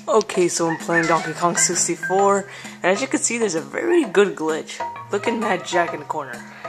Okay, so I'm playing Donkey Kong 64, and as you can see, there's a very good glitch. Look at Mad Jack in the corner.